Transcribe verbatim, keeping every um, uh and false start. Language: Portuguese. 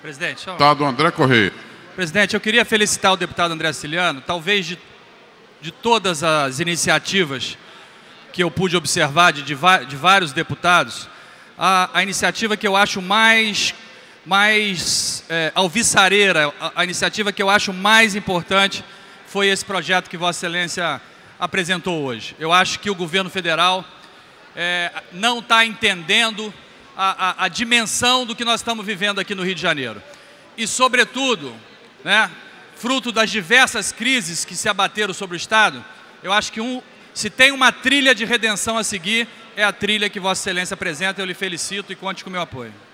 Presidente, só... Deputado André Correia. Presidente, eu queria felicitar o deputado André Siciliano, talvez de, de todas as iniciativas que eu pude observar de, de, de vários deputados, a, a iniciativa que eu acho mais, mais é, alvissareira, a, a iniciativa que eu acho mais importante foi esse projeto que Vossa Excelência apresentou hoje. Eu acho que o governo federal é, não está entendendo a, a, a dimensão do que nós estamos vivendo aqui no Rio de Janeiro. E, sobretudo, né, fruto das diversas crises que se abateram sobre o Estado, eu acho que um, se tem uma trilha de redenção a seguir, é a trilha que Vossa Excelência apresenta. Eu lhe felicito e conte com o meu apoio.